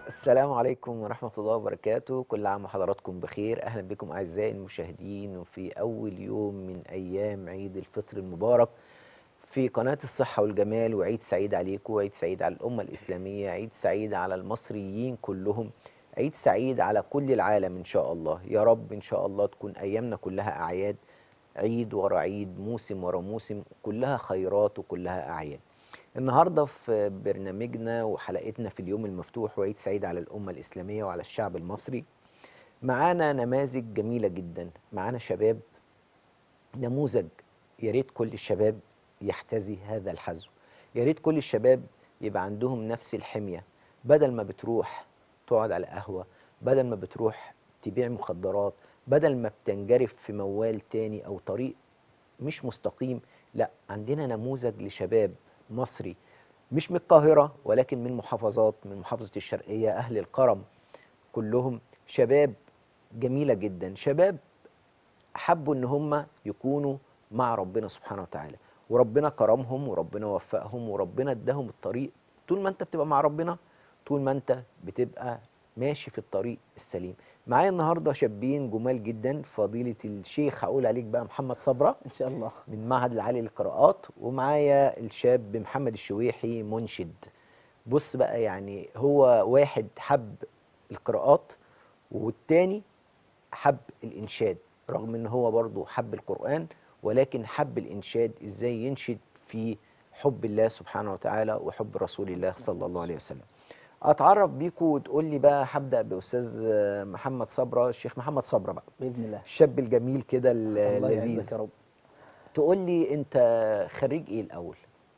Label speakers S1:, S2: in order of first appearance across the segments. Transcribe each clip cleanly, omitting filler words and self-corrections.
S1: السلام عليكم ورحمة الله وبركاته. كل عام وحضراتكم بخير. أهلا بكم أعزائي المشاهدين وفي أول يوم من أيام عيد الفطر المبارك في قناة الصحة والجمال. وعيد سعيد عليكم، وعيد سعيد على الأمة الإسلامية، عيد سعيد على المصريين كلهم، عيد سعيد على كل العالم إن شاء الله. يا رب إن شاء الله تكون أيامنا كلها أعياد، عيد ورا عيد، موسم ورا موسم، كلها خيرات وكلها أعياد. النهارده في برنامجنا وحلقتنا في اليوم المفتوح وعيد سعيد على الأمة الإسلامية وعلى الشعب المصري، معانا نماذج جميلة جدا. معانا شباب، نموذج. يا ريت كل الشباب يحتذي هذا الحذو. يا ريت كل الشباب يبقى عندهم نفس الحمية. بدل ما بتروح تقعد على قهوة، بدل ما بتروح تبيع مخدرات، بدل ما بتنجرف في موال تاني أو طريق مش مستقيم، لا، عندنا نموذج لشباب مصري مش من القاهرة ولكن من محافظات، من محافظة الشرقية، أهل الكرم، كلهم شباب جميلة جدا. شباب حبوا ان هم يكونوا مع ربنا سبحانه وتعالى، وربنا كرمهم وربنا وفقهم وربنا اداهم الطريق. طول ما انت بتبقى مع ربنا، طول ما انت بتبقى ماشي في الطريق السليم. معايا النهارده شابين جمال جدا. فضيلة الشيخ هقول عليك بقى محمد صبرة
S2: ان شاء الله.
S1: من معهد العالي للقراءات، ومعايا الشاب محمد الشويحي منشد. بص بقى، يعني هو واحد حب القراءات والتاني حب الإنشاد، رغم ان هو برضه حب القرآن، ولكن حب الإنشاد ازاي ينشد في حب الله سبحانه وتعالى وحب رسول الله صلى الله عليه وسلم. اتعرف بيكوا وتقول لي بقى. هبدأ بأستاذ محمد صبرة، الشيخ محمد صبرة بقى،
S2: باذن الله.
S1: الشاب الجميل كده
S2: الله يعزك
S1: اللذيذ.
S2: يا رب.
S1: تقول لي انت خريج ايه الأول؟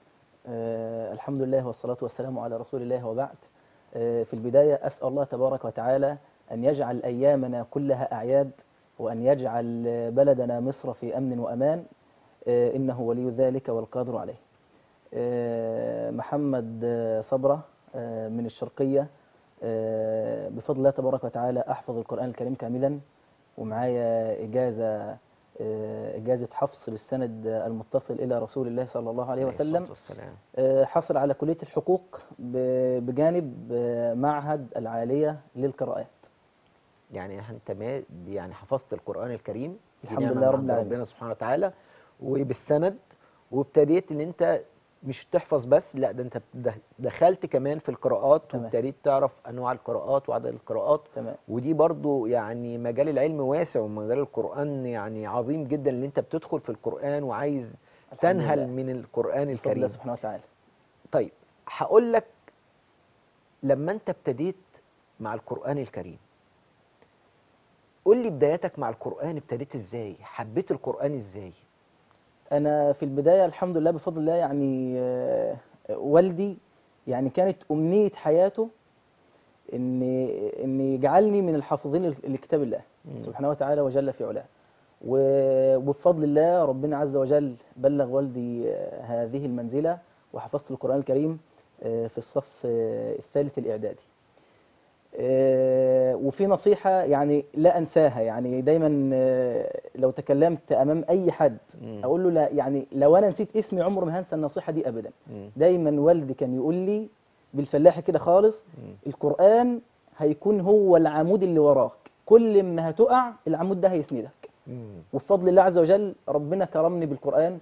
S2: الحمد لله والصلاه والسلام على رسول الله وبعد. في البدايه اسال الله تبارك وتعالى ان يجعل ايامنا كلها اعياد، وان يجعل بلدنا مصر في امن وامان. انه ولي ذلك والقادر عليه. محمد صبره، من الشرقيه. بفضل الله تبارك وتعالى احفظ القران الكريم كاملا، ومعايا إجازة حفص بالسند المتصل إلى رسول الله صلى الله عليه
S1: عليه الصلاة
S2: وسلم.
S1: والسلام.
S2: حصل على كلية الحقوق بجانب معهد العالية للقراءات.
S1: يعني انت يعني حفظت القرآن الكريم، دي
S2: الحمد
S1: نعمة
S2: لله
S1: من
S2: رب
S1: عند
S2: العالمين.
S1: ربنا سبحانه وتعالى، وبالسند. وابتديت ان انت مش تحفظ بس، لا، ده انت دخلت كمان في القراءات
S2: تمام.
S1: وابتديت تعرف انواع القراءات وعدد القراءات.
S2: تمام.
S1: ودي برضو يعني مجال العلم واسع، ومجال القرآن يعني عظيم جدا، اللي انت بتدخل في القرآن وعايز
S2: الحمد
S1: تنهل
S2: لله
S1: من القرآن
S2: بفضل الله
S1: الكريم.
S2: سبحانه وتعالى.
S1: طيب، هقول لك، لما انت ابتديت مع القرآن الكريم، قول لي بدايتك مع القرآن ابتديت ازاي؟ حبيت القرآن ازاي؟
S2: أنا في البداية الحمد لله بفضل الله، يعني والدي يعني كانت أمنية حياته ان يجعلني من الحافظين لكتاب الله
S1: مم.
S2: سبحانه وتعالى وجل في علاه. وبفضل الله ربنا عز وجل بلغ والدي هذه المنزلة، وحفظت القرآن الكريم في الصف الثالث الإعدادي. وفي نصيحة يعني لا أنساها، يعني دايما لو تكلمت أمام أي حد
S1: مم.
S2: أقول له لا، يعني لو أنا نسيت اسمي عمر ما هنسى النصيحة دي أبدا.
S1: مم.
S2: دايما والدي كان يقول لي بالفلاحي كده خالص:
S1: مم.
S2: القرآن هيكون هو العمود اللي وراك، كل ما هتقع العمود ده هيسندك.
S1: مم.
S2: وبفضل الله عز وجل ربنا كرمني بالقرآن.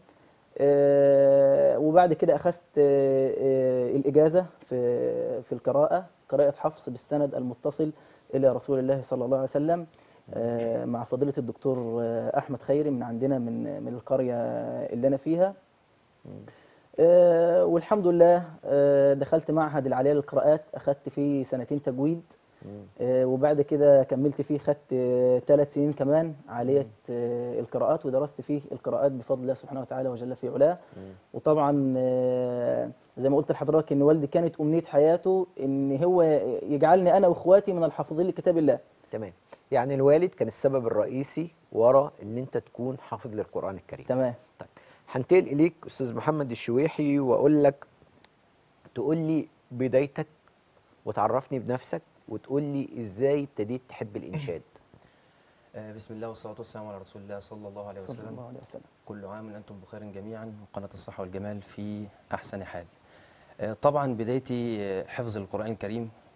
S2: وبعد كده أخذت الإجازة في القراءة، قراءة حفص بالسند المتصل إلى رسول الله صلى الله عليه وسلم، مع فضيلة الدكتور أحمد خيري من عندنا من القرية اللي أنا فيها.
S1: مم.
S2: والحمد لله دخلت معهد العالية للقراءات، أخذت فيه سنتين تجويد.
S1: مم.
S2: وبعد كده كملت فيه، خدت 3 سنين كمان عالية
S1: مم.
S2: القراءات، ودرست فيه القراءات بفضل الله سبحانه وتعالى وجل في علاه.
S1: مم.
S2: وطبعا زي ما قلت لحضرتك ان والدي كانت امنية حياته ان هو يجعلني انا واخواتي من الحافظين لكتاب الله.
S1: تمام. يعني الوالد كان السبب الرئيسي ورا ان انت تكون حافظ للقرآن الكريم.
S2: تمام.
S1: طيب، هنتقل اليك استاذ محمد الشويحي واقول لك تقول لي بدايتك وتعرفني بنفسك وتقول لي ازاي ابتديت تحب الانشاد.
S3: بسم الله والصلاة والسلام على رسول الله صلى الله عليه
S2: صلى
S3: وسلم.
S2: الله عليه وسلم.
S3: كل عام وأنتم بخير جميعا، وقناة الصحة والجمال في أحسن حال. طبعا بدايتي حفظ القرآن الكريم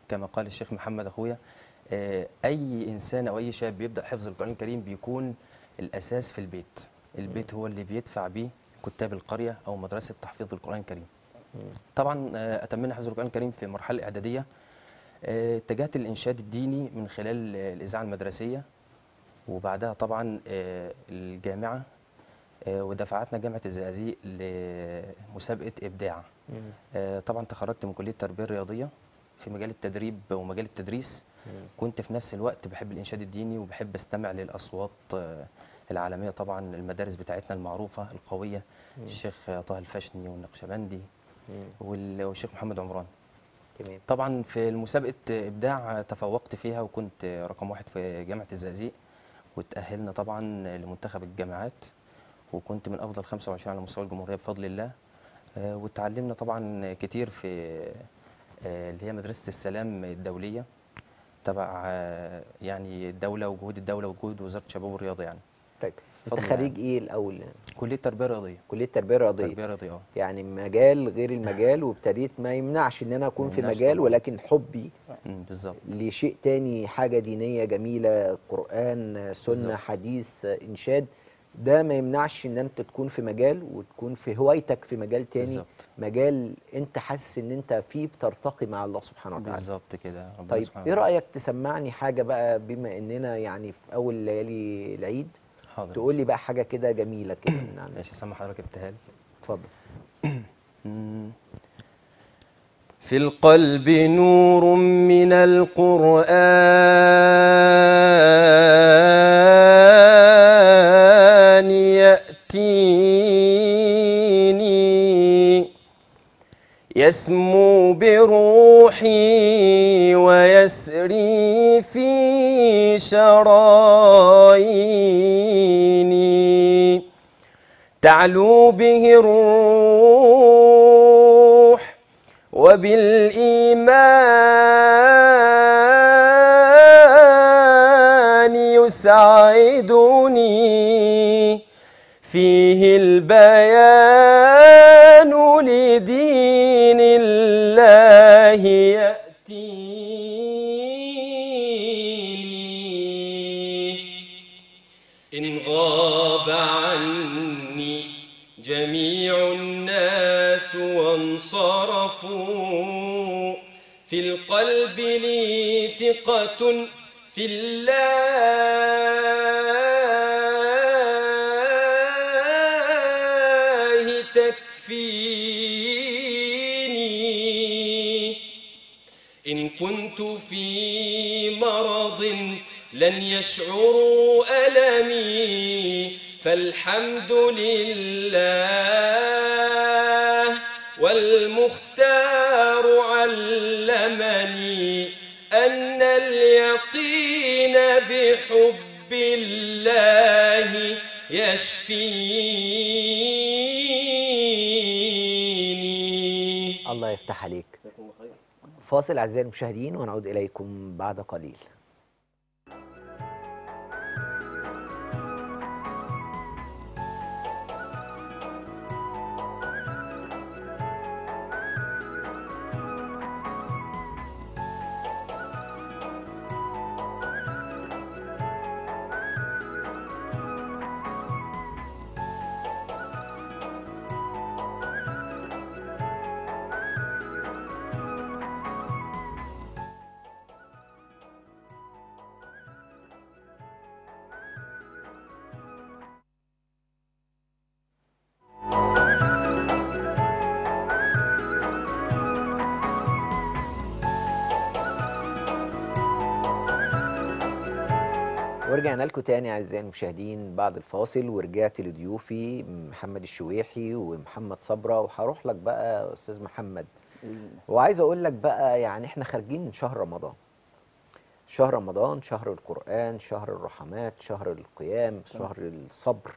S3: كما قال الشيخ محمد أخويا، أي إنسان أو أي شاب بيبدأ حفظ القرآن الكريم بيكون الأساس في البيت. البيت هو اللي بيدفع بيه كتاب القرية أو مدرسة تحفيظ القرآن الكريم. طبعا أتمنى حفظ القرآن الكريم في مرحلة إعدادية. اتجهت للإنشاد الديني من خلال الإذاعة المدرسية، وبعدها طبعا الجامعة، ودفعتنا جامعة الزقازيق لمسابقة إبداع. طبعا تخرجت من كلية التربية الرياضية في مجال التدريب ومجال التدريس. كنت في نفس الوقت بحب الإنشاد الديني وبحب استمع للأصوات العالمية، طبعا المدارس بتاعتنا المعروفة القوية، الشيخ طه الفاشني والنقشبندي والشيخ محمد عمران.
S1: تمام.
S3: طبعا في المسابقة إبداع تفوقت فيها وكنت رقم 1 في جامعة الزقازيق، وتأهلنا طبعا لمنتخب الجامعات، وكنت من أفضل 25 على مستوى الجمهورية بفضل الله. وتعلمنا طبعا كتير في اللي هي مدرسة السلام الدولية تبع يعني الدولة، وجهود الدولة وجهود وزارة الشباب والرياضة يعني.
S1: طيب انت
S3: بفضل
S1: خريج
S3: يعني.
S1: ايه الاول؟
S3: كلية تربية رياضية.
S1: كليه تربيه رياضيه.
S3: تربية رياضية
S1: يعني مجال غير المجال، وابتديت ما يمنعش ان انا
S3: ما
S1: اكون في
S3: يمنعش
S1: مجال،
S3: طبعا.
S1: ولكن حبي
S3: بالظبط.
S1: لشيء تاني، حاجه دينيه جميله، قران، سنه،
S3: بالظبط.
S1: حديث، انشاد، ده ما يمنعش ان انت تكون في مجال وتكون في هوايتك في مجال تاني.
S3: بالظبط.
S1: مجال انت حاسس ان انت فيه بترتقي مع الله سبحانه وتعالى.
S3: بالظبط كده، ربنا
S1: طيب
S3: سبحانه
S1: ايه
S3: وتعالى.
S1: رأيك تسمعني حاجة بقى، بما اننا يعني في اول ليالي العيد،
S3: حاضر.
S1: تقول لي بقى حاجة كده جميلة كده من عندك.
S3: ماشي، سامع حضرتك ابتهال.
S1: اتفضل.
S3: في القلب نور من القرآن يأتيني، يسمو بروحي ويسري في شراييني، تعلو به الروح وبالإيمان يسعدني، فيه البيان لدين الله يأتيني، إن غاب عني جميع الناس وانصرفوا، في القلب لي ثقة في الله تكفيني، إن كنت في مرض لن يشعروا ألمي، فالحمد لله والمختار علمني أن اليقين بحب الله يشفيني.
S1: الله يفتح عليك. فاصل أعزائي المشاهدين ونعود إليكم بعد قليل. ورجعنا لكم تاني أعزائي المشاهدين بعد الفاصل، ورجعت لضيوفي محمد الشويحي ومحمد صبرة، وهروح لك بقى أستاذ محمد. وعايز أقول لك بقى، يعني إحنا خارجين من شهر رمضان. شهر رمضان شهر القرآن، شهر الرحمات، شهر القيام، شهر الصبر.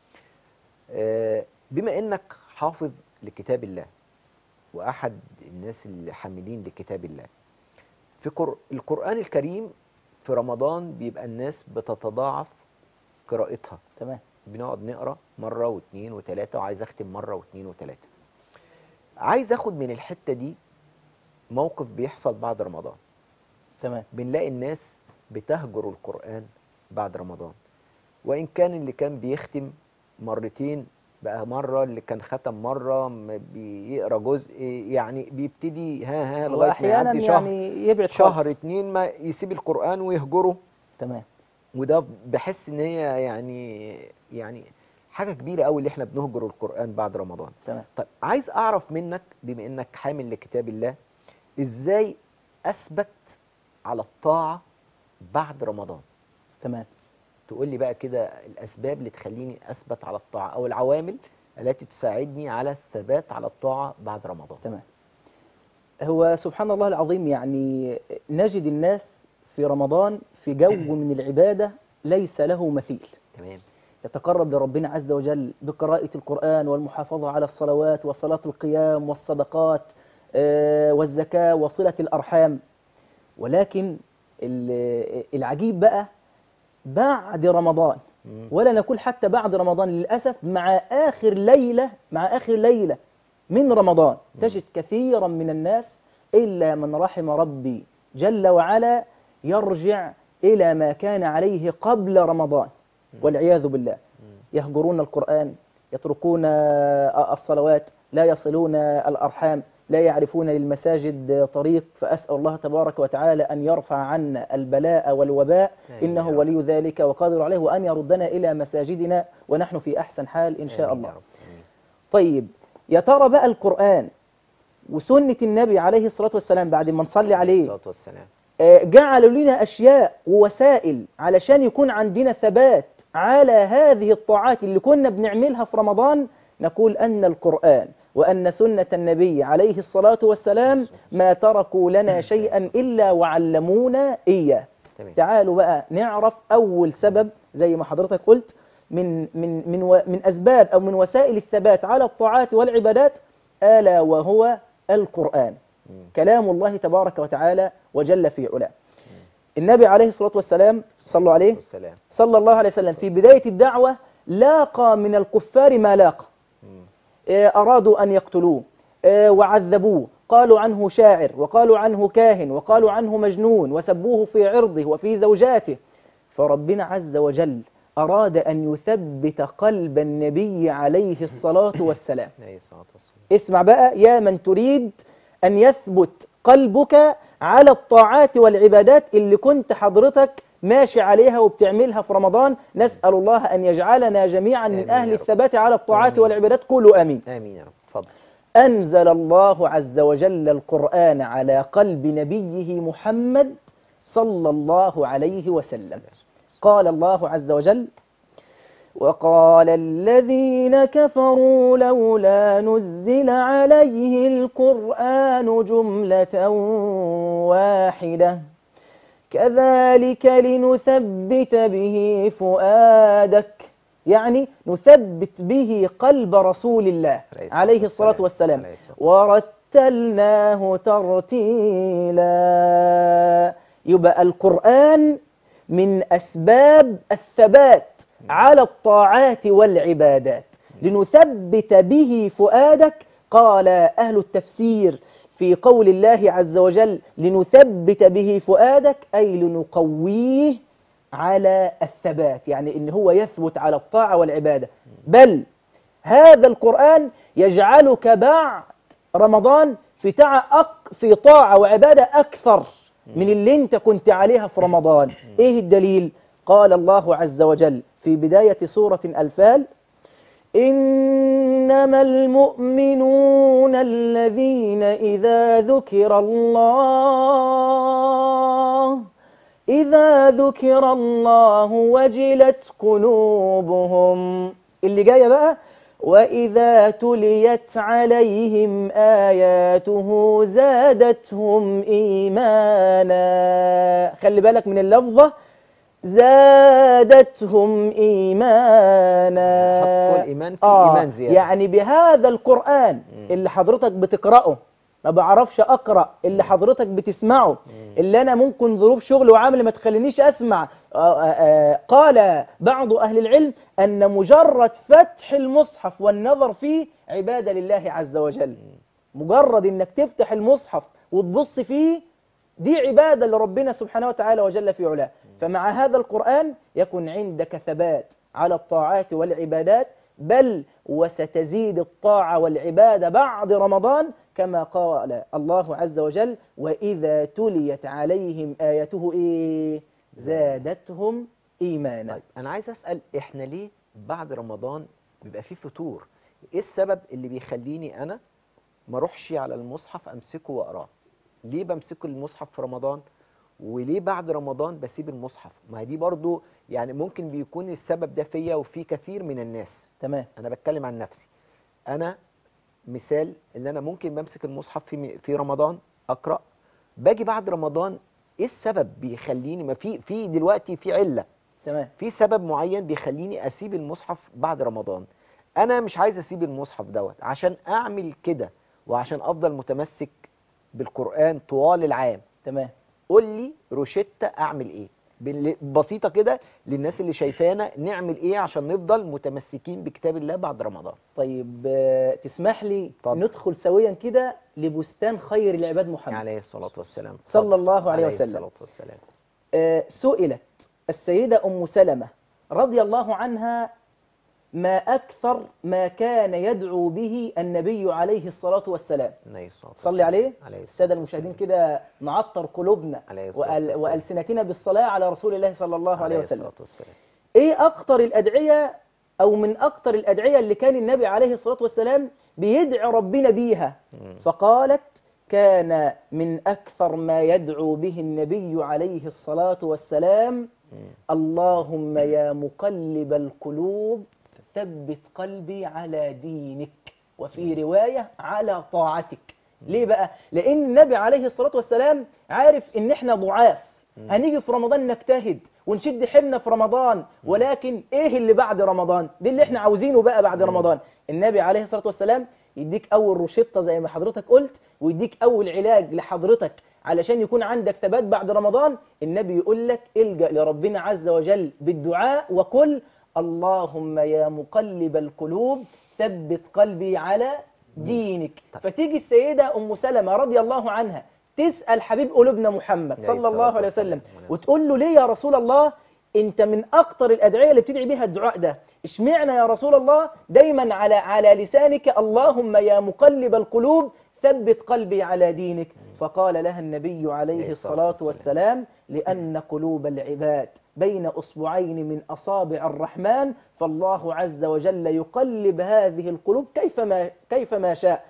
S1: بما إنك حافظ لكتاب الله وأحد الناس اللي حاملين لكتاب الله، في القرآن الكريم في رمضان بيبقى الناس بتتضاعف قراءتها.
S2: تمام.
S1: بنقعد نقرا مرة واثنين وثلاثة، وعايز أختم مرة واثنين وثلاثة. عايز أخد من الحتة دي موقف بيحصل بعد رمضان.
S2: تمام.
S1: بنلاقي الناس بتهجر القرآن بعد رمضان، وإن كان اللي كان بيختم مرتين بقى مرة، اللي كان ختم مرة بيقرأ جزء، يعني بيبتدي ها لغاية ما
S2: وأحيانا
S1: يعدي شهر،
S2: يعني يبعد
S1: شهر
S2: خالص.
S1: اتنين ما يسيب القرآن ويهجره.
S2: تمام.
S1: وده بحس ان هي يعني حاجة كبيرة قوي اللي احنا بنهجر القرآن بعد رمضان.
S2: تمام.
S1: طيب عايز اعرف منك، بما انك حامل لكتاب الله، ازاي اثبت على الطاعة بعد رمضان؟
S2: تمام.
S1: تقول لي بقى كده الاسباب اللي تخليني اثبت على الطاعة، او العوامل التي تساعدني على الثبات على الطاعة بعد رمضان.
S2: تمام. هو سبحان الله العظيم، يعني نجد الناس في رمضان في جو من العبادة ليس له مثيل.
S1: تمام.
S2: يتقرب لربنا عز وجل بقراءة القرآن والمحافظة على الصلوات وصلاة القيام والصدقات والزكاة وصلة الأرحام. ولكن العجيب بقى بعد رمضان، ولا نقول حتى بعد رمضان للأسف، مع آخر ليلة من رمضان تجد كثيرا من الناس إلا من رحم ربي جل وعلا يرجع إلى ما كان عليه قبل رمضان والعياذ بالله. يهجرون القرآن، يتركون الصلوات، لا يصلون الأرحام، لا يعرفون للمساجد طريق. فأسأل الله تبارك وتعالى أن يرفع عنا البلاء والوباء، إنه ولي ذلك وقادر عليه، وأن يردنا إلى مساجدنا ونحن في أحسن حال إن شاء الله. طيب، يا ترى بقى القرآن وسنة النبي عليه الصلاة والسلام بعد ما نصلي عليه جعلوا لنا أشياء ووسائل علشان يكون عندنا ثبات على هذه الطاعات اللي كنا بنعملها في رمضان. نقول أن القرآن وأن سنة النبي عليه الصلاة والسلام ما تركوا لنا شيئا إلا وعلمونا إياه. تعالوا بقى نعرف أول سبب زي ما حضرتك قلت من أسباب أو من وسائل الثبات على الطاعات والعبادات، ألا وهو القرآن، كلام الله تبارك وتعالى وجل في علاه. النبي عليه الصلاة والسلام صلوا عليه صلى الله عليه وسلم في بداية الدعوة لاقى من الكفار ما لاقى. أرادوا أن يقتلوه وعذبوه، قالوا عنه شاعر، وقالوا عنه كاهن، وقالوا عنه مجنون، وسبوه في عرضه وفي زوجاته. فربنا عز وجل أراد أن يثبت قلب النبي عليه الصلاة والسلام. اسمع بقى يا من تريد أن يثبت قلبك على الطاعات والعبادات اللي كنت حضرتك ماشي عليها وبتعملها في رمضان. نسأل الله أن يجعلنا جميعا من أهل الثبات على الطاعات والعبادات. قولوا آمين.
S1: آمين يا رب. اتفضل.
S2: أنزل الله عز وجل القرآن على قلب نبيه محمد صلى الله عليه وسلم. قال الله عز وجل: وقال الذين كفروا لولا نزل عليه القرآن جملة واحدة كذلك لنثبت به فؤادك. يعني نثبت به قلب رسول الله عليه الصلاة والسلام. ورتلناه ترتيلا. يبقى القرآن من أسباب الثبات على الطاعات والعبادات. لنثبت به فؤادك. قال أهل التفسير في قول الله عز وجل لنثبت به فؤادك أي لنقويه على الثبات، يعني إن هو يثبت على الطاعة والعبادة. بل هذا القرآن يجعلك بعد رمضان في طاعة وعبادة أكثر من اللي انت كنت عليها في رمضان. ايه الدليل؟ قال الله عز وجل في بداية سورة الأنفال: إنما المؤمنون الذين إذا ذكر الله وجلت قلوبهم. اللي جاية بقى: وإذا تليت عليهم آياته زادتهم إيمانا. خلي بالك من اللفظة، زادتهم إيمانا.
S1: حط الإيمان في إيمان زيادة.
S2: يعني بهذا القرآن اللي حضرتك بتقرأه، ما بعرفش أقرأ، اللي حضرتك بتسمعه، اللي أنا ممكن ظروف شغل وعمل ما تخلينيش أسمع. قال بعض أهل العلم أن مجرد فتح المصحف والنظر فيه عبادة لله عز وجل. مجرد أنك تفتح المصحف وتبص فيه دي عبادة لربنا سبحانه وتعالى وجل في علاه. فمع هذا القرآن يكن عندك ثبات على الطاعات والعبادات، بل وستزيد الطاعة والعبادة بعد رمضان، كما قال الله عز وجل: وإذا تليت عليهم آياته إيه؟ زادتهم إيمانا.
S1: طيب انا عايز اسال، احنا ليه بعد رمضان بيبقى فيه فتور؟ ايه السبب اللي بيخليني انا ما اروحش على المصحف امسكه واقراه؟ ليه بمسك المصحف في رمضان وليه بعد رمضان بسيب المصحف؟ ما هي دي برضو يعني ممكن بيكون السبب ده فيا وفي كثير من الناس.
S2: تمام.
S1: انا بتكلم عن نفسي، انا مثال اللي انا ممكن بمسك المصحف في رمضان اقرا، باجي بعد رمضان ايه السبب بيخليني؟ ما في دلوقتي في عله،
S2: تمام.
S1: في سبب معين بيخليني اسيب المصحف بعد رمضان. انا مش عايز اسيب المصحف دوت عشان اعمل كده وعشان افضل متمسك بالقرآن طوال العام.
S2: تمام.
S1: قول لي روشتة اعمل ايه بسيطة كده للناس اللي شايفانا، نعمل ايه عشان نفضل متمسكين بكتاب الله بعد رمضان؟
S2: طيب تسمح لي
S1: اتفضل.
S2: ندخل سويا كده لبستان خير العباد محمد
S1: عليه الصلاة والسلام.
S2: صلى
S1: اتفضل.
S2: الله عليه
S1: عليه
S2: وسلم.
S1: الصلاة والسلام.
S2: سئلت السيدة أم سلمة رضي الله عنها ما أكثر ما كان يدعو به النبي عليه الصلاة والسلام.
S1: عليه الصلاة
S2: صلي
S1: والسلام.
S2: عليه.
S1: عليه
S2: السادة
S1: الصلاة
S2: المشاهدين
S1: والسلام.
S2: كده نعطر قلوبنا
S1: عليه الصلاة والسلام.
S2: وألسنتنا بالصلاة على رسول الله صلى الله عليه
S1: عليه
S2: وسلم.
S1: الصلاة والسلام.
S2: إيه أكتر الأدعية أو من أكتر الأدعية اللي كان النبي عليه الصلاة والسلام بيدعي ربنا بيها؟ فقالت: كان من أكثر ما يدعو به النبي عليه الصلاة والسلام: اللهم يا مقلب القلوب ثبت قلبي على دينك، وفي رواية على طاعتك. ليه بقى؟ لأن النبي عليه الصلاة والسلام عارف إن إحنا ضعاف، هنيجي في رمضان نجتهد ونشد حيلنا في رمضان، ولكن إيه اللي بعد رمضان؟ دي اللي إحنا عاوزينه بقى بعد رمضان. النبي عليه الصلاة والسلام يديك أول روشتة زي ما حضرتك قلت، ويديك أول علاج لحضرتك علشان يكون عندك ثبات بعد رمضان. النبي يقول لك: الجأ لربنا عز وجل بالدعاء وقل: اللهم يا مقلب القلوب ثبت قلبي على دينك. فتيجي السيدة أم سلمة رضي الله عنها تسأل حبيب قلوبنا محمد صلى الله عليه وسلم وتقول له: ليه يا رسول الله انت من اكتر الادعيه اللي بتدعي بيها الدعاء ده، اشمعنى يا رسول الله دايما على لسانك اللهم يا مقلب القلوب ثبت قلبي على دينك؟ فقال لها النبي عليه الصلاة والسلام: لأن قلوب العباد بين أصبعين من أصابع الرحمن، فالله عز وجل يقلب هذه القلوب كيفما شاء،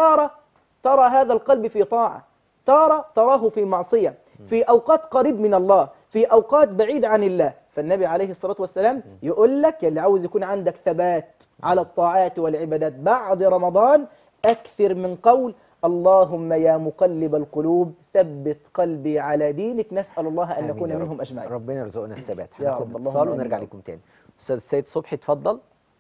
S2: ترى هذا القلب في طاعة، تراه في معصية، في أوقات قريب من الله، في أوقات بعيد عن الله. فالنبي عليه الصلاة والسلام يقول لك: يلي عاوز يكون عندك ثبات على الطاعات والعبادات بعد رمضان، أكثر من قول اللهم يا مقلب القلوب ثبت قلبي على دينك. نسأل الله أن نكون منهم أجمعين.
S1: ربنا يرزقنا الثبات.
S2: يا
S1: هناخد
S2: رب.
S1: اتصال ونرجع لكم تاني. أستاذ السيد صبحي اتفضل.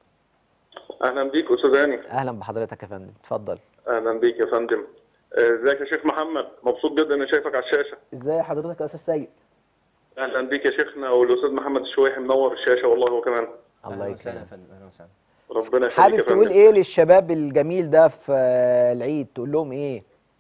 S4: اهلا بيك استاذ هاني.
S1: أهلا بحضرتك يا فندم، اتفضل.
S4: اهلا بيك يا فندم. ازيك يا شيخ محمد؟ مبسوط جدا اني شايفك على الشاشه.
S2: ازاي حضرتك يا استاذ سيد؟
S4: اهلا بيك يا شيخنا، والاستاذ محمد الشويحي منور الشاشه والله هو كمان.
S1: الله
S3: اهلا وسهلا يا
S1: يكرمك.
S3: فندم، اهلا وسهلا.
S4: ربنا يخليك
S1: حابب
S4: يا
S1: تقول
S4: فندم.
S1: ايه للشباب الجميل ده في العيد؟ تقول لهم ايه؟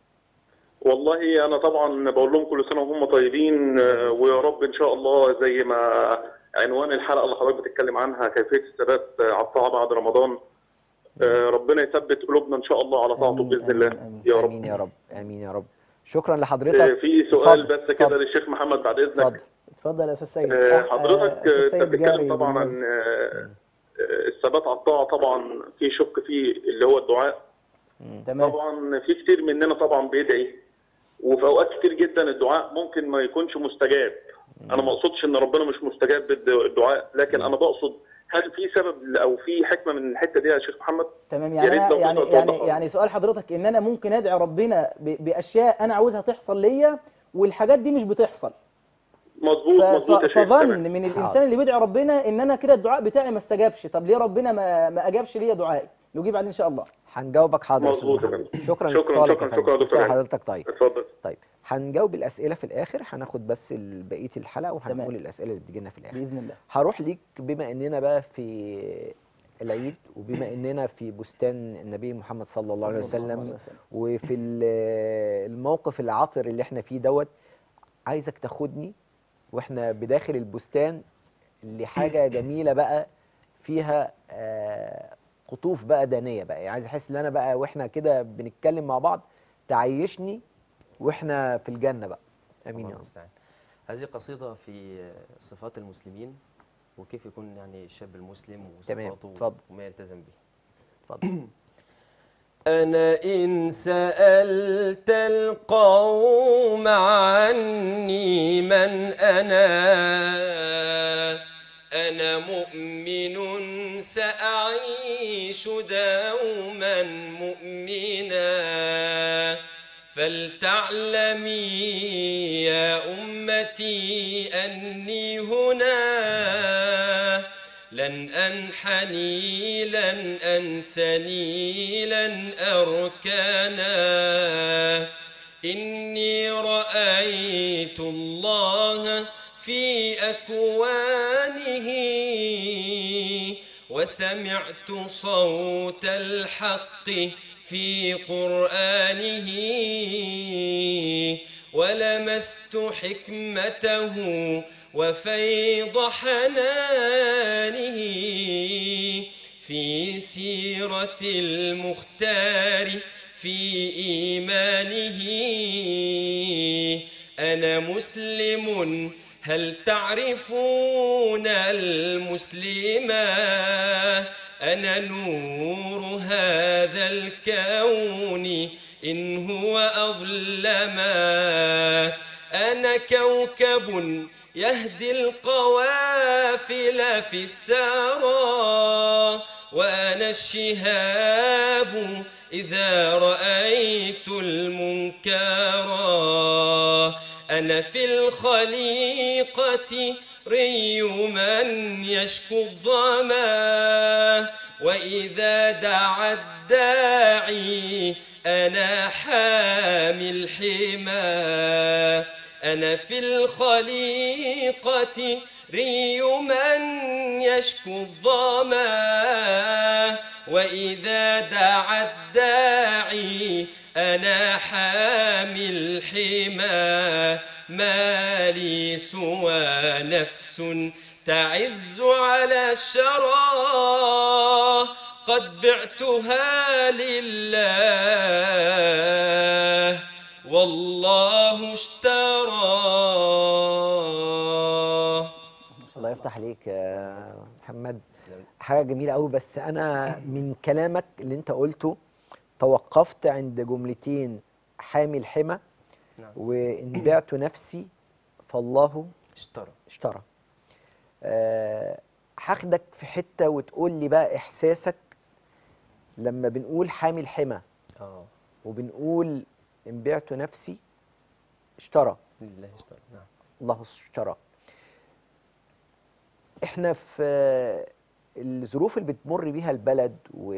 S4: والله انا طبعا بقول لهم كل سنه وهم طيبين، ويا رب ان شاء الله زي ما عنوان الحلقه اللي حضرتك بتتكلم عنها كيفيه الثبات على الطاعه بعد رمضان، ربنا يثبت قلوبنا ان شاء الله على طاعته
S2: آمين،
S4: باذن الله.
S2: آمين،
S4: يا رب.
S1: امين يا رب، امين يا رب. شكرا لحضرتك.
S4: في سؤال
S1: اتفضل،
S4: بس كده
S1: اتفضل.
S4: للشيخ محمد بعد اذنك.
S1: اتفضل.
S2: اتفضل يا استاذ سيد.
S4: حضرتك
S2: أستاذ
S4: انت
S2: سيد
S4: بتتكلم
S2: جاري
S4: طبعا
S2: بالمناسبة.
S4: عن الثبات على الطاعه، طبعا في شق فيه اللي هو الدعاء.
S2: تمام.
S4: طبعا في كتير مننا طبعا بيدعي، وفي اوقات كتير جدا الدعاء ممكن ما يكونش مستجاب. انا ما اقصدش ان ربنا مش مستجاب بالدعاء، لكن انا بقصد هل في سبب او في حكمه من الحته دي يا شيخ محمد؟
S2: تمام.
S4: يا
S2: يعني
S4: ريت
S2: أنا
S4: لو
S2: يعني
S4: تقدر
S2: يعني
S4: توضحها.
S2: يعني سؤال حضرتك ان انا ممكن ادعي ربنا باشياء انا عاوزها تحصل ليا، والحاجات دي مش بتحصل.
S4: مظبوط مظبوط يا شيخ.
S2: فظن
S4: تمام.
S2: من الانسان اللي بيدعي ربنا ان انا كده الدعاء بتاعي ما استجابش. طب ليه ربنا ما اجابش ليا دعائي؟ نجيب بعدين ان شاء الله.
S1: هنجاوبك حاضر يا استاذ
S4: مظبوط يا
S1: محمد.
S4: فندم.
S1: شكرا
S4: شكرا
S1: لاتصالك يا
S4: شكرا
S1: فندم.
S4: شكرا يا دكتور
S1: مساء
S4: هاني.
S1: حضرتك طيب.
S4: اتفضل.
S1: طيب هنجاوب الاسئله في الاخر، هناخد بس بقيه الحلقه وهنقول
S2: تمام.
S1: الاسئله اللي بتجي لنا في الاخر
S2: باذن الله.
S1: هروح ليك بما اننا بقى في العيد، وبما اننا في بستان النبي محمد صلى الله عليه وسلم، وفي الموقف العاطر اللي احنا فيه دوت. عايزك تاخدني واحنا بداخل البستان لحاجه جميله بقى فيها قطوف بقى دانيه بقى، يعني عايز احس ان انا بقى واحنا كده بنتكلم مع بعض تعيشني واحنا في الجنه بقى. امين
S3: الله
S1: يا رب.
S3: المستعان. هذه قصيدة في صفات المسلمين، وكيف يكون يعني الشاب المسلم
S1: تمام،
S3: وصفاته
S1: اتفضل
S3: وما يلتزم به.
S1: اتفضل.
S3: أنا إن سألت القوم عني من أنا مؤمن سأعيش دوما مؤمنا، فلتعلمي يا أمتي أني هنا لن أنحني لن أنثني لن أركنا، إني رأيت الله في أكوانه وسمعت صوت الحق في قرآنه، ولمست حكمته وفيض حنانه في سيرة المختار في إيمانه. أنا مسلم هل تعرفون المسلما، أنا نور هذا الكون إن هو أظلما، أنا كوكب يهدي القوافل في الثرى، وأنا الشهاب إذا رأيت المنكرا، أنا في الخليقة ري من يشكو الظما، وإذا دعا الداعي أنا حامي الحمى، أنا في الخليقة ري من يشكو الظما، وإذا دعا الداعي أنا حامي الحمى، ما لي سوى نفس تعز على الشرى، قد بعتها لله والله اشترى.
S1: الله يفتح عليك يا محمد، حاجه جميله قوي. بس انا من كلامك اللي انت قلته توقفت عند جملتين: حامي الحمى
S3: نعم.
S1: وإن بعت نفسي فالله اشترى. هاخدك في حتة وتقول لي بقى إحساسك لما بنقول حامي الحمى وبنقول إن بعت نفسي اشترى.
S3: لله اشترى. نعم.
S1: الله اشترى. احنا في الظروف اللي بتمر بيها البلد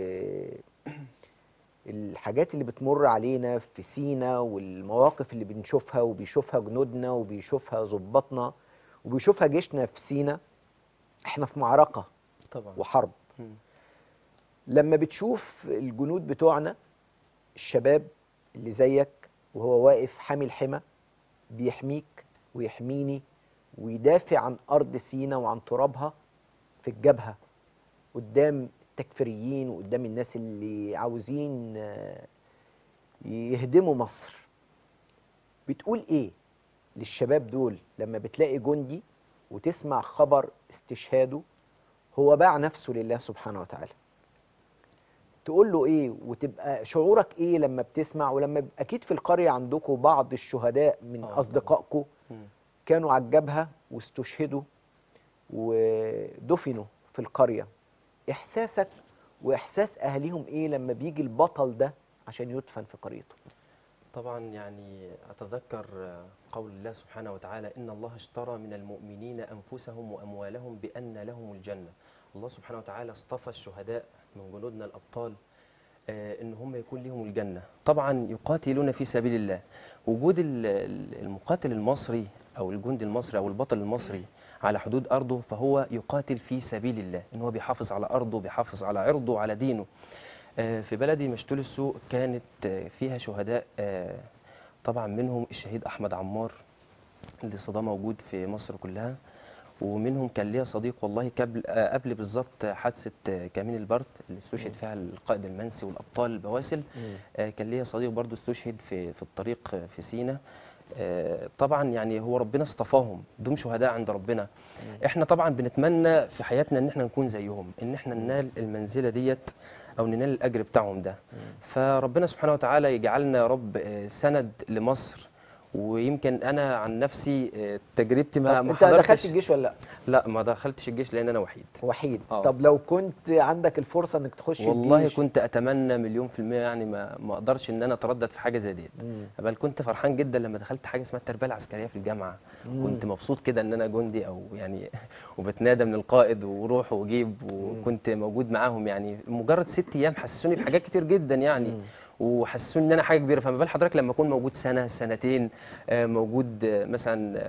S1: والحاجات اللي بتمر علينا في سينا والمواقف اللي بنشوفها وبيشوفها جنودنا وبيشوفها ضباطنا وبيشوفها جيشنا في سينا، احنا في معركة
S3: طبعا
S1: وحرب. لما بتشوف الجنود بتوعنا الشباب اللي زيك وهو واقف حامي الحمى بيحميك ويحميني ويدافع عن أرض سينا وعن ترابها في الجبهة قدام التكفيريين وقدام الناس اللي عاوزين يهدموا مصر، بتقول ايه للشباب دول لما بتلاقي جندي وتسمع خبر استشهاده هو باع نفسه لله سبحانه وتعالى؟ تقول له ايه وتبقى شعورك ايه لما بتسمع؟ ولما اكيد في القرية عندكم بعض الشهداء من اصدقائكم كانوا على الجبهة واستشهدوا ودفنوا في القرية، احساسك واحساس اهليهم ايه لما بيجي البطل ده عشان يدفن في قريته؟
S3: طبعا يعني أتذكر قول الله سبحانه وتعالى: إن الله اشترى من المؤمنين أنفسهم وأموالهم بأن لهم الجنة. الله سبحانه وتعالى اصطفى الشهداء من جنودنا الأبطال إن هم يكون لهم الجنة. طبعا يقاتلون في سبيل الله. وجود المقاتل المصري أو الجندي المصري أو البطل المصري على حدود أرضه فهو يقاتل في سبيل الله، إن هو بيحافظ على أرضه، بيحافظ على عرضه وعلى دينه. في بلدي مشتول السوق كانت فيها شهداء، طبعا منهم الشهيد أحمد عمار الاستضاءة موجود في مصر كلها. ومنهم كان ليا صديق والله قبل بالظبط حادثة كمين البرث اللي استشهد فيها القائد المنسي والأبطال البواسل. كان ليا صديق برضو استشهد في الطريق في سينا. طبعا يعني هو ربنا اصطفاهم، دول شهداء عند ربنا. احنا طبعا بنتمنى في حياتنا ان احنا نكون زيهم، ان احنا ننال المنزلة ديت او ننال الاجر بتاعهم ده. فربنا سبحانه وتعالى يجعلنا يا رب سند لمصر. ويمكن انا عن نفسي تجربتي
S1: طب
S3: ما
S1: انت دخلت
S3: حضرتش.
S1: الجيش ولا لا؟
S3: لا ما دخلتش الجيش لان انا وحيد.
S1: وحيد.
S3: آه.
S1: طب لو كنت عندك الفرصه انك تخش
S3: والله
S1: الجيش؟
S3: كنت اتمنى مليون في المية، يعني ما اقدرش ان انا اتردد في حاجه زي ديت. بل كنت فرحان جدا لما دخلت حاجه اسمها التربيه العسكريه في الجامعه. كنت مبسوط كده ان انا جندي او يعني وبتنادى من القائد وروح وجيب، وكنت موجود معاهم. يعني مجرد 6 ايام حسسوني بحاجات كتير جدا يعني. وحسسوني ان انا حاجه كبيره. فما بال حضرتك لما اكون موجود سنه سنتين موجود مثلا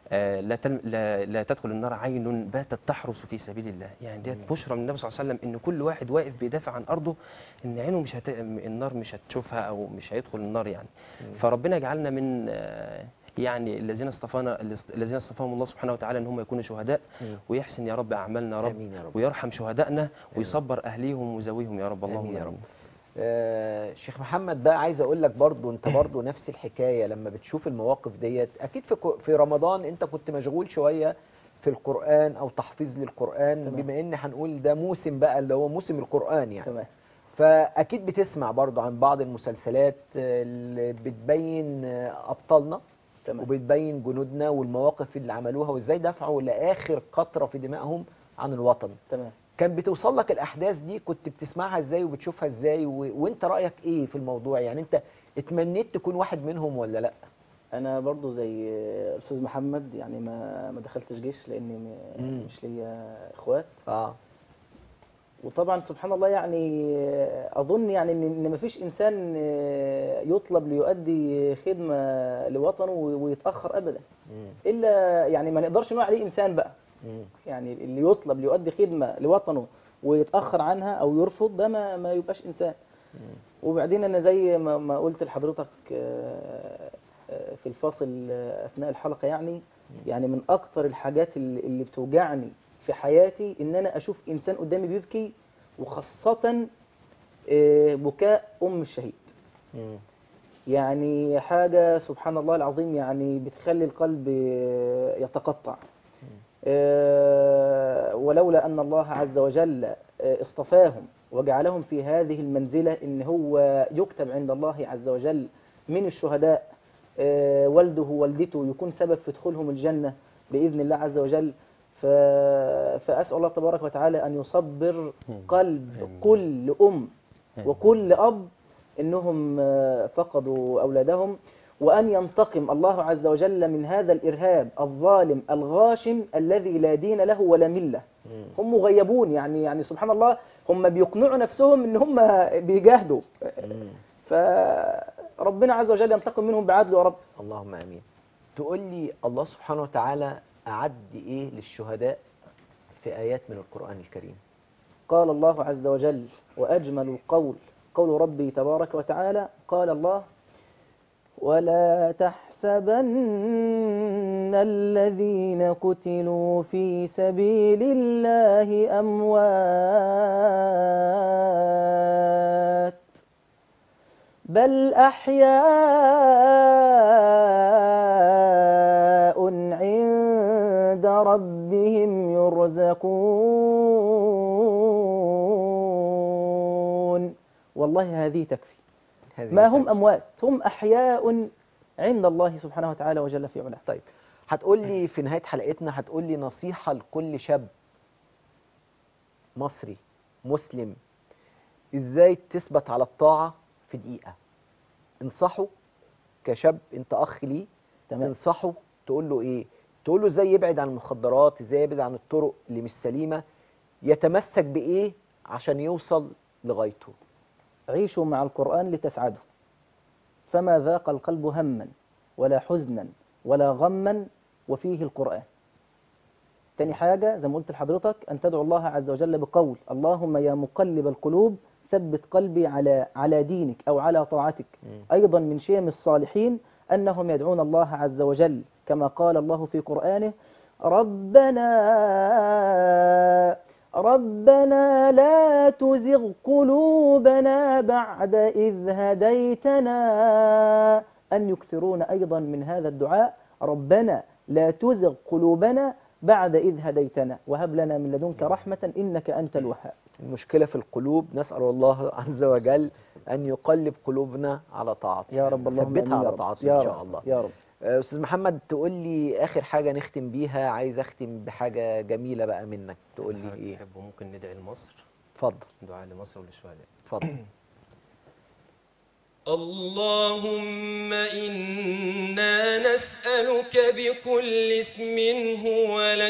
S3: لا تدخل النار عين باتت تحرس في سبيل الله. يعني ديت بشرى من النبي صلى الله عليه وسلم ان كل واحد واقف بيدافع عن ارضه ان عينه النار مش هتشوفها او مش هيدخل النار يعني. فربنا يجعلنا من يعني الذين اصطفاهم الله سبحانه وتعالى ان هم يكونوا شهداء. ويحسن يا رب اعمالنا يا رب.
S1: آمين يا رب.
S3: ويرحم شهدائنا ويصبر اهليهم وذويهم يا رب. اللهم
S1: آمين يا رب.
S3: امين.
S1: شيخ محمد بقى عايز اقول لك برضو انت برضو نفس الحكايه لما بتشوف المواقف ديت. اكيد في رمضان انت كنت مشغول شويه في القران او تحفيظ للقران.
S2: تمام.
S1: بما ان هنقول ده موسم بقى اللي هو موسم القران يعني.
S2: تمام.
S1: فاكيد بتسمع برضو عن بعض المسلسلات اللي بتبين ابطالنا.
S2: تمام.
S1: وبتبين جنودنا والمواقف اللي عملوها وازاي دفعوا لاخر قطره في دمائهم عن الوطن.
S2: تمام.
S1: كان بتوصل لك الاحداث دي كنت بتسمعها ازاي وبتشوفها ازاي وانت رايك ايه في الموضوع؟ يعني انت اتمنيت تكون واحد منهم ولا لا؟
S2: انا برضو زي الاستاذ محمد، يعني ما دخلتش جيش لاني مش ليا اخوات. وطبعا سبحان الله يعني اظن يعني ان ما فيش انسان يطلب ليؤدي خدمه لوطنه ويتاخر ابدا. الا يعني ما نقدرش نقول عليه انسان بقى. يعني اللي يطلب ليؤدي خدمه لوطنه ويتاخر عنها او يرفض ده ما يبقاش انسان. وبعدين انا زي ما قلت لحضرتك في الفاصل اثناء الحلقه، يعني من اكتر الحاجات اللي بتوجعني في حياتي ان انا اشوف انسان قدامي بيبكي، وخاصه بكاء الشهيد. يعني حاجه سبحان الله العظيم، يعني بتخلي القلب يتقطع. ولولا أن الله عز وجل اصطفاهم وجعلهم في هذه المنزلة إن هو يكتب عند الله عز وجل من الشهداء، والده ووالدته يكون سبب في دخولهم الجنة بإذن الله عز وجل. فأسأل الله تبارك وتعالى أن يصبر قلب كل أم وكل أب إنهم فقدوا أولادهم، وأن ينتقم الله عز وجل من هذا الإرهاب الظالم الغاشم الذي لا دين له ولا ملة. هم مغيبون، يعني سبحان الله هم بيقنعوا نفسهم إن هم بيجاهدوا. فربنا عز وجل ينتقم منهم بعدله يا رب.
S1: اللهم آمين. تقول لي الله سبحانه وتعالى أعد إيه للشهداء في آيات من القرآن الكريم؟
S2: قال الله عز وجل: وأجمل القول قول ربي تبارك وتعالى. قال الله: ولا تحسبن الذين قتلوا في سبيل الله أموات بل أحياء عند ربهم يرزقون. والله هذه تكفي. ما هم أموات، هم أحياء عند الله سبحانه وتعالى وجل في علاه.
S1: طيب هتقول لي في نهاية حلقتنا، هتقول لي نصيحة لكل شاب مصري مسلم إزاي تثبت على الطاعة في دقيقة. انصحه كشاب، أنت أخ ليه، تنصحه تقول له إيه؟ تقول له إزاي يبعد عن المخدرات، إزاي يبعد عن الطرق اللي مش سليمة، يتمسك بإيه عشان يوصل لغايته؟
S2: عيشوا مع القرآن لتسعدوا، فما ذاق القلب هما ولا حزنا ولا غما وفيه القرآن. تاني حاجة زي ما قلت لحضرتك، أن تدعو الله عز وجل بقول: اللهم يا مقلب القلوب ثبت قلبي على دينك أو على طاعتك. أيضا من شيم الصالحين أنهم يدعون الله عز وجل كما قال الله في قرآنه: ربنا لا تزغ قلوبنا بعد إذ هديتنا، أن يكثرون أيضا من هذا الدعاء: ربنا لا تزغ قلوبنا بعد إذ هديتنا وهب لنا من لدنك رحمة إنك أنت الوهاب.
S1: المشكلة في القلوب، نسأل الله عز وجل أن يقلب قلوبنا على طاعته
S2: يا رب، اللهم آمين
S1: ثبتها
S2: يا
S1: على
S2: رب.
S1: طاعته
S2: يا
S1: إن شاء
S2: رب.
S1: الله.
S2: يا رب.
S1: أستاذ محمد، تقول لي آخر حاجة نختم بيها، عايز أختم بحاجة جميلة بقى منك، تقول لي إيه؟
S3: تحبوا ممكن ندعي لمصر،
S1: اتفضل.
S3: دعاء لمصر وللشهداء.
S1: اتفضل.
S5: اللهم إنا نسألك بكل اسم هو لك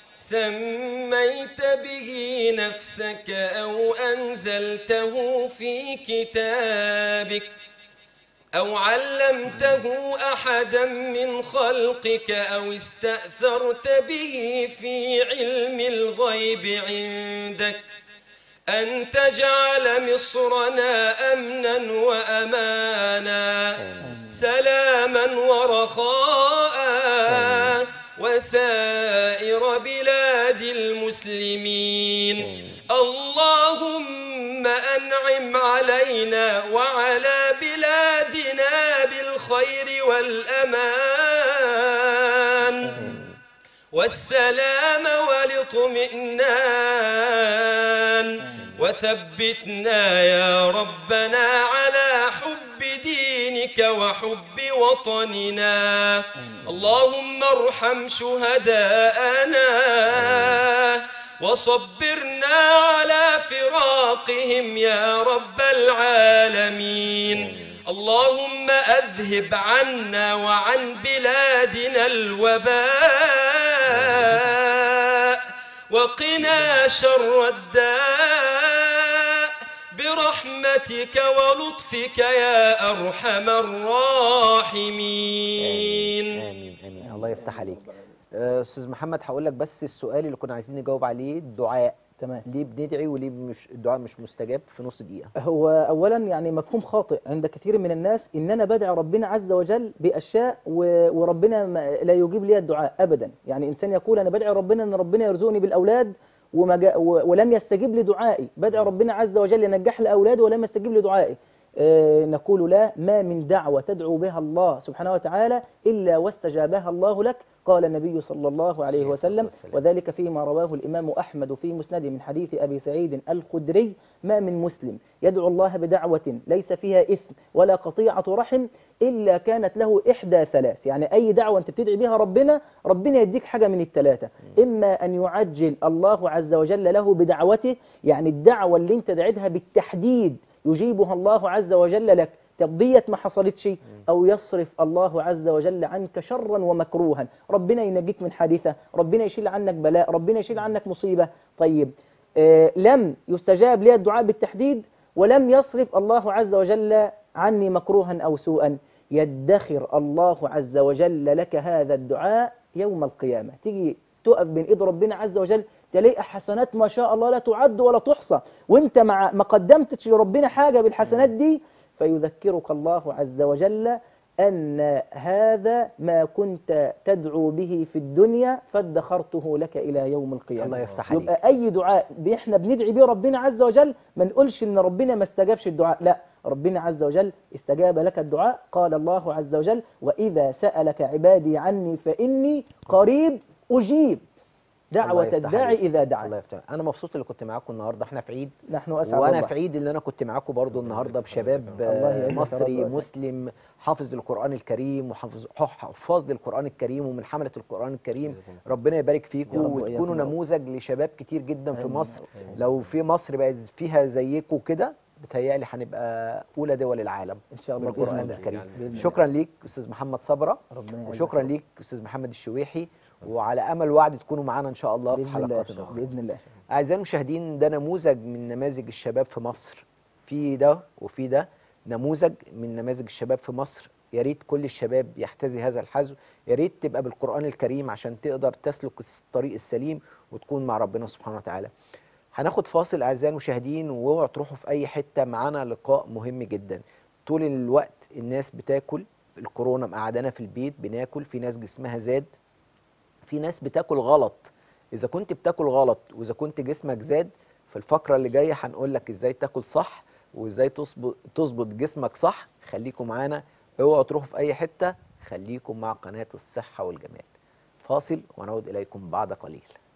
S5: سميت به نفسك أو أنزلته في كتابك أو علمته أحدا من خلقك أو استأثرت به في علم الغيب عندك أن تجعل مصرنا أمنا وأمانا سلاما ورخاء وسائر بلاد المسلمين. اللهم أنعم علينا وعلى بلادنا بالخير والأمان والسلام والاطمئنان، وثبتنا يا ربنا على حب دينك وحب وطننا. اللهم ارحم شهداءنا وصبرنا على فراقهم يا رب العالمين. اللهم أذهب عنا وعن بلادنا الوباء وقنا شر الداء برحمتك ولطفك يا أرحم الراحمين.
S1: آمين آمين. الله يفتح عليك. أستاذ محمد، هقول لك بس السؤال اللي كنا عايزين نجاوب عليه، الدعاء.
S2: تمام.
S1: ليه بندعي وليه مش الدعاء مش مستجاب في نص دقيقة؟
S2: هو أولا يعني مفهوم خاطئ عند كثير من الناس إن أنا بدعي ربنا عز وجل بأشياء وربنا لا يجيب لي الدعاء أبدا. يعني إنسان يقول أنا بدعي ربنا إن ربنا يرزقني بالأولاد ولم يستجيب لدعائي، بدعي ربنا عز وجل ينجح لي أولادي ولم يستجيب لدعائي. نقول لا، ما من دعوة تدعو بها الله سبحانه وتعالى إلا واستجابها الله لك. قال النبي صلى الله عليه وسلم، وذلك فيما رواه الإمام أحمد في مسنده من حديث أبي سعيد الخدري: ما من مسلم يدعو الله بدعوة ليس فيها إثم ولا قطيعة رحم إلا كانت له إحدى ثلاث. يعني أي دعوة أنت بتدعي بها ربنا يديك حاجة من الثلاثة: إما أن يعجل الله عز وجل له بدعوته، يعني الدعوة اللي أنت دعيتها بالتحديد يجيبها الله عز وجل لك، طب ديت ما حصلتش، أو يصرف الله عز وجل عنك شرا ومكروها، ربنا ينجيك من حادثة، ربنا يشيل عنك بلاء، ربنا يشيل عنك مصيبة. طيب لم يستجاب لي الدعاء بالتحديد ولم يصرف الله عز وجل عني مكروها أو سوءا، يدخر الله عز وجل لك هذا الدعاء يوم القيامة. تيجي تقف بين إيد ربنا عز وجل تلاقي حسنات ما شاء الله لا تعد ولا تحصى، وانت ما قدمتش لربنا حاجة بالحسنات دي، فيذكرك الله عز وجل أن هذا ما كنت تدعو به في الدنيا فادخرته لك إلى يوم القيامة.
S1: الله يفتح عليك.
S2: يبقى أي دعاء احنا بندعي به ربنا عز وجل ما نقولش إن ربنا ما استجابش الدعاء، لا، ربنا عز وجل استجاب لك الدعاء. قال الله عز وجل: وإذا سألك عبادي عني فإني قريب أجيب دعوة الداعي إذا دعا.
S1: الله يفتح. أنا مبسوط اللي كنت معاكم النهارده، احنا في عيد،
S2: نحن أسعد
S1: وأنا
S2: والله.
S1: في عيد اللي أنا كنت معاكم برضو النهارده بشباب مصري مسلم حافظ للقرآن الكريم وحفاظ للقرآن الكريم ومن حملة القرآن الكريم. ربنا يبارك فيكم وتكونوا نموذج لشباب كتير جدا في مصر. لو في مصر بقت فيها زيكم كده بتهيألي هنبقى أولى دول العالم
S2: إن شاء الله
S1: بالقرآن الكريم. شكرا ليك أستاذ محمد صبرة، وشكرا ليك أستاذ محمد الشويحي، وعلى أمل وعد تكونوا معانا إن شاء الله في حلقات أخرى
S2: بإذن الله.
S1: أعزائي المشاهدين، ده نموذج من نماذج الشباب في مصر، في ده وفي ده، نموذج من نماذج الشباب في مصر. يا ريت كل الشباب يحتذي هذا الحذو، يا ريت تبقى بالقرآن الكريم عشان تقدر تسلك الطريق السليم وتكون مع ربنا سبحانه وتعالى. هناخد فاصل أعزائي المشاهدين، واوعوا تروحوا في أي حتة، معانا لقاء مهم جدا. طول الوقت الناس بتاكل الكورونا مقعدانا في البيت بناكل، في ناس جسمها زاد، في ناس بتاكل غلط. اذا كنت بتاكل غلط واذا كنت جسمك زاد، في الفقره اللي جايه هنقول لك ازاي تاكل صح وازاي تظبط جسمك صح. خليكم معانا، اوعوا تروحوا في اي حته، خليكم مع قناه الصحه والجمال. فاصل ونعود اليكم بعد قليل.